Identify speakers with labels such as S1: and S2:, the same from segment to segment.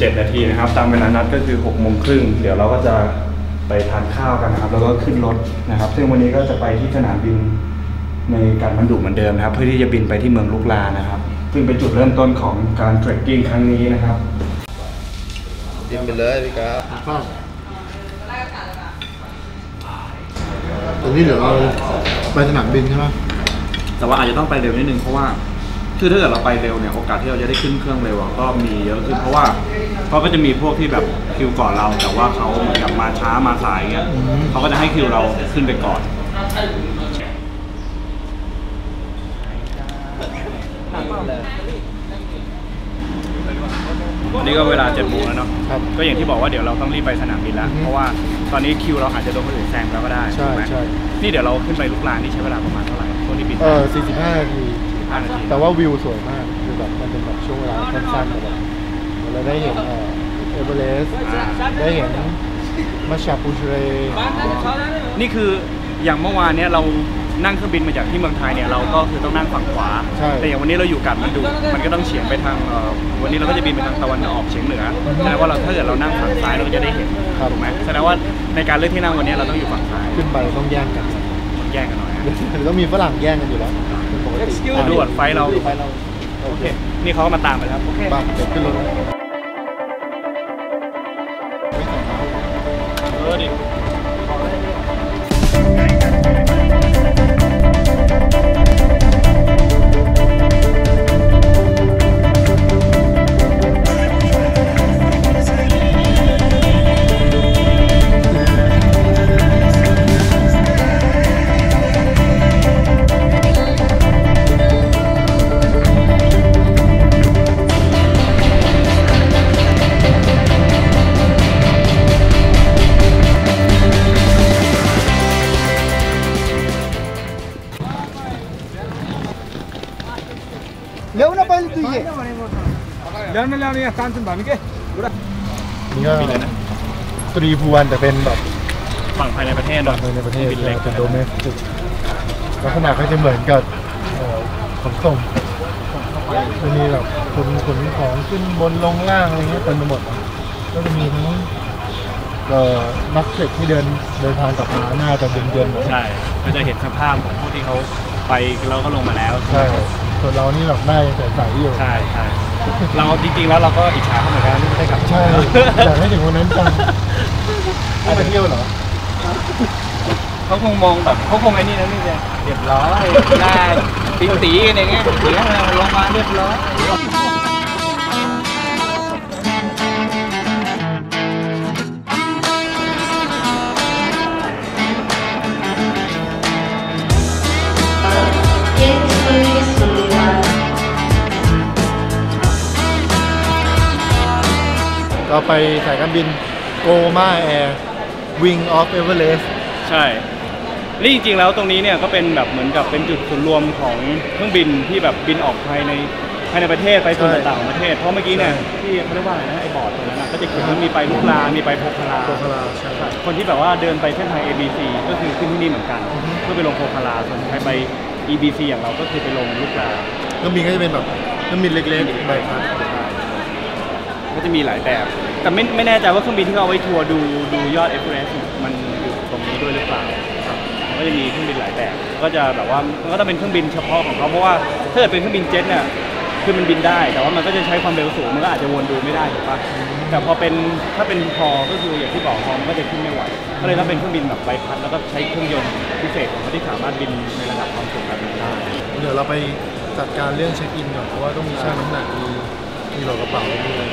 S1: 7 นาทีนะครับตามเวลานัดก็คือ6 โมงครึ่งเดี๋ยวเราก็จะไปทานข้าวกันนะครับแล้วก็ขึ้นรถนะครับซึ่งวันนี้ก็จะไปที่สนามบินในการบรรดุเหมือนเดิมนะครับเพื่อที่จะบินไปที่เมืองลุกลานะครับซึ่งเป็นจุดเริ่มต้นของการเทรคกิ้งครั้งนี้นะครับ
S2: บินไปเลยพี่ครับตรงนี้เดี๋ยวเราไปสนามบินใช่ไหม
S1: แต่ว่าอาจจะต้องไปเร็วนิดนึงเพราะว่าคือถ้าเกิดเราไปเร็วเนี่ยโอกาสที่เราจะได้ขึ้นเครื่องเร็วก็มีเยอะขึ้นเพราะว่าเขาก็จะมีพวกที่แบบคิวก่อนเราแต่ว่าเขาเหมือนกับมาช้ามาสายเงี้ยเขาก็จะให้คิวเราขึ้นไปก่อนวันนี้ก็เวลา7 โมงแล้วเนาะก็อย่างที่บอกว่าเดี๋ยวเราต้องรีบไปสนามบินแล้วเพราะว่าตอนนี้คิวเราอาจจะโดนคนอื่นแซงแล้วก็ได้ใช่ใช่นี่เดี๋ยวเราขึ้นไปลุกลานนี่ใช้เวลาประมาณเท่าไหร่ช่วงที่บิน
S2: 45 นาทีแต่ว่าวิวสวยมากคือแบบมันเป็นแบบช่วงเวลาสั้นๆแบบเราได้เห็นเอเวอเรสต์ได้เห็นมัชชาปูชเร
S1: นี่คืออย่างเมื่อวานเนี้ยเรานั่งเครื่องบินมาจากที่เมืองไทยเนี่ยเราก็คือต้องนั่งฝั่งขวาแต่อย่างวันนี้เราอยู่กับมันก็ต้องเฉียงไปทางวันนี้เราก็จะบินไปทางตะวันออกเฉียงเหนือแสดงว่าเราถ้าเกิดเรานั่งฝั่งซ้ายเราก็จะได้เห็นถูกไหมแสดงว่าในการเลือกที่นั่งวันนี้เราต้องอยู่ฝั่งซ้าย
S2: ขึ้นไปต้องแย่งกันห
S1: น่อย
S2: ต้องมีฝรั่งแย่งกันอยู่แล้ว
S1: ดูไฟเราโอเคนี่เขาก็มาตามไปแล้วโอเค
S2: เดี๋ยวขึ้นรถ
S1: ดิ
S2: นี่ก็ตรีพูวันแต่เป็นแบบ
S1: ฝั่งภายในประเทศ
S2: บินเล็กเป็นโดเมสติกลักษณะก็จะเหมือนกับขนส่งจะมีแบบขนของขึ้นบนลงล่างอะไรเงี้ยเต็มไปหมดก็จะมีทั้งนักเตะที่เดินทางกลับมาหน้าจะเย็น
S1: ๆใช่ก็จะเห็นสภาพของผู้ที่เขาไปเราก็ลงมาแล้ว
S2: ใช่ส่วนเรานี่แบบหน้าใสๆอยู่
S1: ใช่เราจริงๆแล้วเราก็อิจฉาเขาเหมือนกันไม่ได้กลับ
S2: ใช่อยากให้ถึงวันนั้นจังไปเที่ยวเหรอ
S1: เขาคงมองแบบเขาคงไอ้นี่นะนี่เนี่ยเรียบร้อยหน้าตีกันอย่างเงี้ยเดี๋ยวลงมาเรียบร้อย
S2: เราไปสายการบินโกมาแอร์วิงออฟเอเวอเรสต์
S1: ใช่นี่จริงๆแล้วตรงนี้เนี่ยก็เป็นแบบเหมือนกับเป็นจุดศูนย์รวมของเครื่องบินที่แบบบินออกภายในประเทศไปส่วนต่างๆประเทศเพราะเมื่อกี้เนี่ยที่เขาเรียกว่าอะไรนะไอ้บอร์ดตรงนั้นก็จะเขียนว่ามีไปลุกลามีไปโพคารา
S2: ใช่
S1: คนที่แบบว่าเดินไปเส้นทาง ABC ก็คือขึ้นที่นี่เหมือนกันเพื่อไปลงโพคาราส่วนใครไป EBC อย่างเราก็คือไปลงลุกลา
S2: เครื่องบินก็จะเป็นแบบเครื่องบินเล็กๆใบพัด
S1: ก็จะมีหลายแบบแต่ไม่แน่ใจว่าเครื่องบินที่เขาเอาไว้ทัวร์ดูยอดเอเวอเรสต์มันอยู่ตรงนี้ด้วยหรือเปล่าก็จะมีเครื่องบินหลายแบบก็จะแบบว่ามันก็ต้องเป็นเครื่องบินเฉพาะของเขาเพราะว่าถ้าเกิดเป็นเครื่องบินเจ็ตเนี่ยคือมันบินได้แต่ว่ามันก็จะใช้ความเร็วสูงมันก็อาจจะวนดูไม่ได้ถูกปะแต่ถ้าเป็นพอก็คืออย่างที่บอกพอมันก็จะขึ้นไม่ไหวก็เลยต้องเป็นเครื่องบินแบบใบพัดแล้วก็ใช้เครื่องยนต์พิเศษของเขาที่สามารถบินในระดับความสูงแบบนี้ได้
S2: เดี๋ยวเราไปจัดการเรื่องเช็คอินก่อนเพราะว่าต้องมีชั่งน้ำหนักมีหลอกกระเป๋าด้วย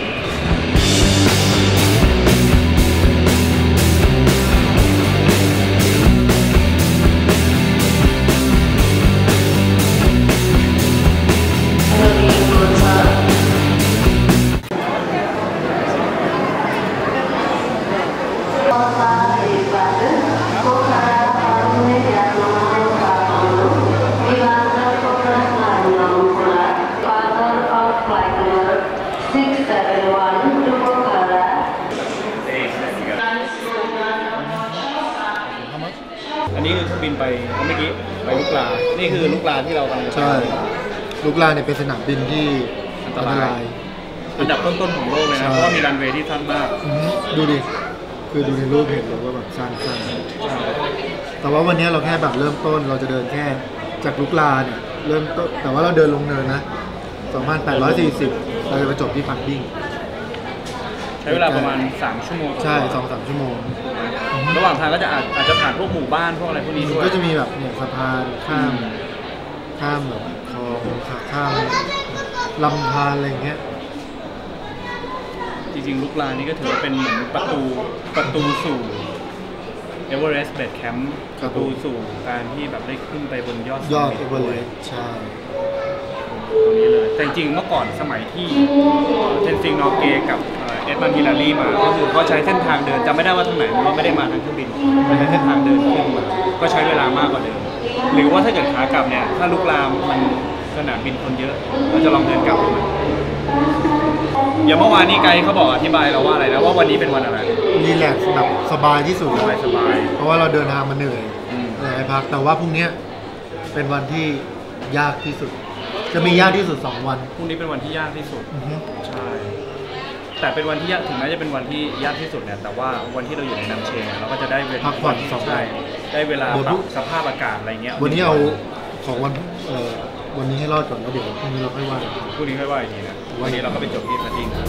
S1: อันนี้คือเครื่องบินไปเมื่อกี้ไปลุกลานี่คือลุกลาที่เรากำลัง
S2: ใช่ลุกลาเนี่ยเป็นสนามบินที่อันตราย
S1: อันดับต้นๆของโลกเลยนะเพราะว่ามีรันเวย์ที่สั้นมาก
S2: ดูดิคือดูในรูปเห็นเลยว่าแบบสั้นแต่ว่าวันนี้เราแค่แบบเริ่มต้นเราจะเดินแค่จากลุกลาเนี่ยเริ่มต้นแต่ว่าเราเดินลงเนินนะ 2,840 เราจะไปจบที่พักดิ้ง
S1: ใช้เวลาประมาณ3 ชั่วโมง
S2: ใช่ 2-3 ชั่วโมง
S1: ระหว่างทางก็จะอาจจะผ่านพวกหมู่บ้านพวกอะไรพวกนี้ด้วย
S2: ก็จะมีแบบเนี่ยสะพานข้ามแบบคลองข้ามลำธารอะไรเงี้ย
S1: จริงๆลุกลานนี่ก็ถือว่าเป็นเหมือนประตูสู่เอเวอเรสต์เบสแคมป์ประตูสู่การที่แบบได้ขึ้นไปบนยอด
S2: เอเวอเรสต์ใช่
S1: ตรงนี้เลยแต่จริงๆเมื่อก่อนสมัยที่เทนซิงนอร์เกกับเอ็ดมันฮิลลารีมาก็คือเขาใช้เส้นทางเดินจำไม่ได้ว่าทางไหนเราไม่ได้มาทางเครื่องบินใช้เส้นทางเดินขึ้นมาก็ใช้เวลามากกว่าเดิมหรือว่าถ้าเกิดขากลับเนี่ยถ้าลุกลามมันสนามบินคนเยอะเราจะลองเดินกลับดูอย่างเมื่อวานนี้ไกด์เขาบอกอธิบายเราว่าอะไรนะว่าวันนี้เป็นวันอะไร
S2: รีแลกซ์แบบสบายที่สุด
S1: สบาย
S2: เพราะว่าเราเดินทางมาเหนื่อยเลยพักแต่ว่าพรุ่งนี้เป็นวันที่ยากที่สุดจะมียากที่สุด2 วัน
S1: พรุ่งนี้เป็นวันที่ยากที่สุดใช่แต่เป็นวันที่ยากถึงแม้จะเป็นวันที่ยากที่สุดเนี่ยแต่ว่าวันที่เราอยู่ในน้ำเชงเราก็จะได้เวลา
S2: พักผ่อน2 วัน
S1: ได้เวลาปรับสภาพอากาศอะไรเงี้ย
S2: วันนี้เอาของวันนี้ให้รอดก่อนแล้วเดี๋ยวพรุ่งนี้เราค่อยว่า
S1: พรุ่งนี้ค่อยว่าอีกทีนะวันนี้เราก็ไปจบที่พัทดิ้งนะ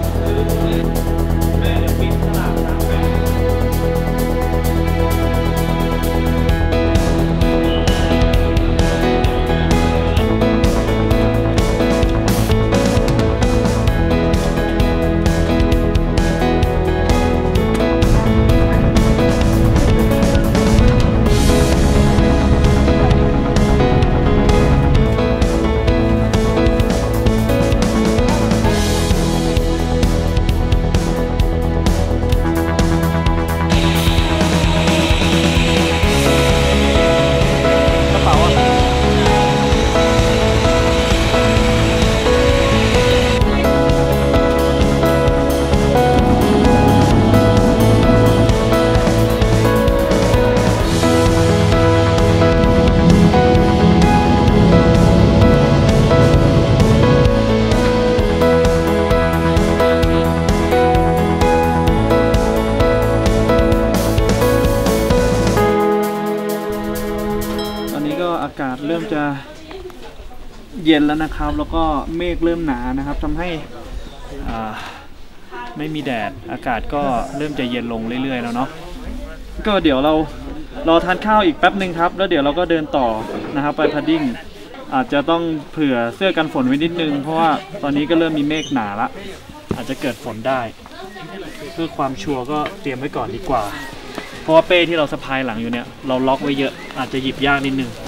S1: อากาศเริ่มจะเย็นแล้วนะครับแล้วก็เมฆเริ่มหนานะครับทำให้ไม่มีแดดอากาศก็เริ่มจะเย็นลงเรื่อยๆแล้วเนาะก็เดี๋ยวเรารอทานข้าวอีกแป๊บหนึ่งครับแล้วเดี๋ยวเราก็เดินต่อนะครับไปพัทดิ้งอาจจะต้องเผื่อเสื้อกันฝนไว้นิดนึงเพราะว่าตอนนี้ก็เริ่มมีเมฆหนาละอาจจะเกิดฝนได้เพื่อความชัวร์ก็เตรียมไว้ก่อนดีกว่าเพราะว่าเป้ที่เราสะพายหลังอยู่เนี่ยเราล็อกไว้เยอะอาจจะหยิบยากนิดนึง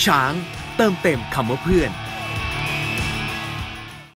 S3: ช้างเติมเต็มคำว่าเพื่อน